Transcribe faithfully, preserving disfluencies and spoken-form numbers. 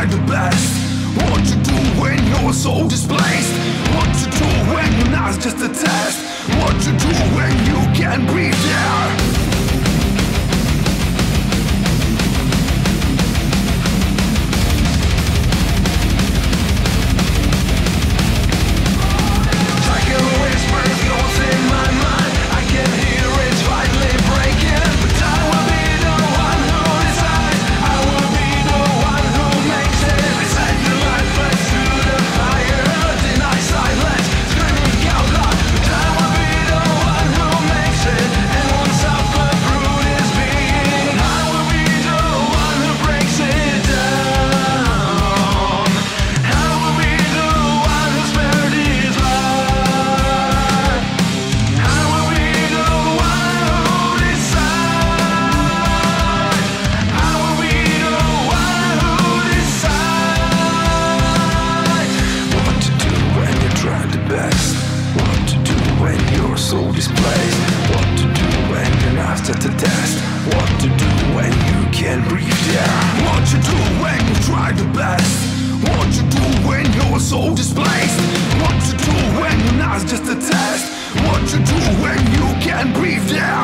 try the best. What to do when you're so displaced. What to do when you're not just a test. What to do when you can't breathe there. Just a test. What to do when you can't breathe? Yeah.